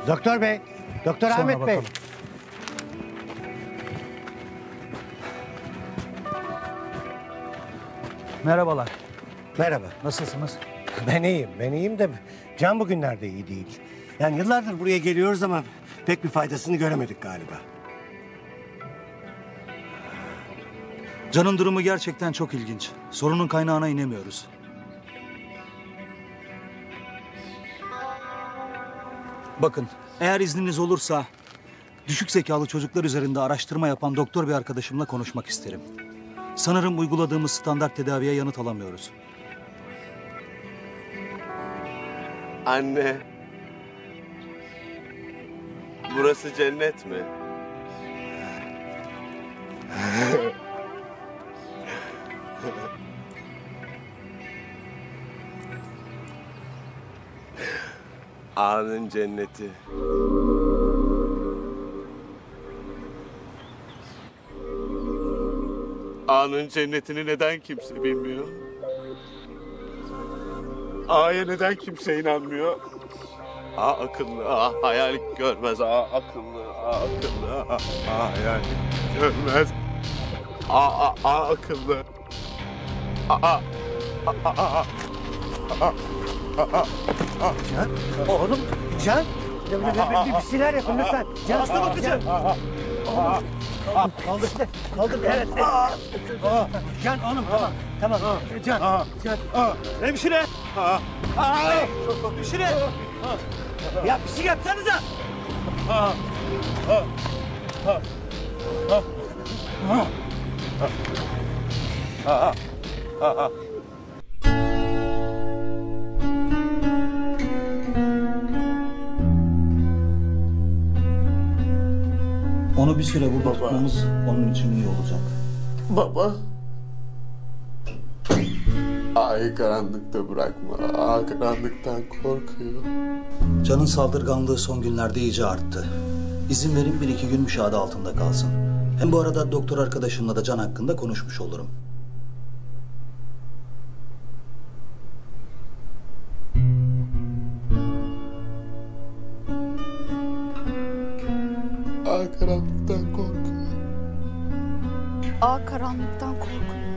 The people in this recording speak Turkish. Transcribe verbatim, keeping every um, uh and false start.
Doktor bey, Doktor Sonra Ahmet Bey. bakalım. Merhabalar. Merhaba. Nasılsınız? Ben iyiyim, ben iyiyim de Can bugünlerde iyi değil. Yani yıllardır buraya geliyoruz ama pek bir faydasını göremedik galiba. Can'ın durumu gerçekten çok ilginç. Sorunun kaynağına inemiyoruz. Bakın, eğer izniniz olursa düşük zekalı çocuklar üzerinde araştırma yapan doktor bir arkadaşımla konuşmak isterim. Sanırım uyguladığımız standart tedaviye yanıt alamıyoruz. Anne. Burası cennet mi? Ağanın cenneti. Ağanın cennetini neden kimse bilmiyor? Ağaya neden kimse inanmıyor? Ağa akıllı, ağa hayal görmez, ağa akıllı, ağa akıllı, ağa, ağa hayal görmez. Ağa, ağa, ağa akıllı. Ağa, ağa, ağa, ağa, ağa. Can, oğlum, Can. Bir, bir, bir, bir şeyler yapın lütfen. Can, hasta bakıcı. Kaldır, kaldır. Evet. Can, oğlum, tamam, tamam. Can, Can. Hemşire! Hemşire. Ya bir şey yapsanıza. Onu bir süre burada tutmamız onun için iyi olacak. Baba. Ağayı karanlıkta bırakma. Ağa karanlıktan korkuyor. Can'ın saldırganlığı son günlerde iyice arttı. İzin verin bir iki gün müşahede altında kalsın. Hem bu arada doktor arkadaşımla da Can hakkında konuşmuş olurum. Ağa karanlıktan korkuyor. Ağa karanlıktan korkuyor.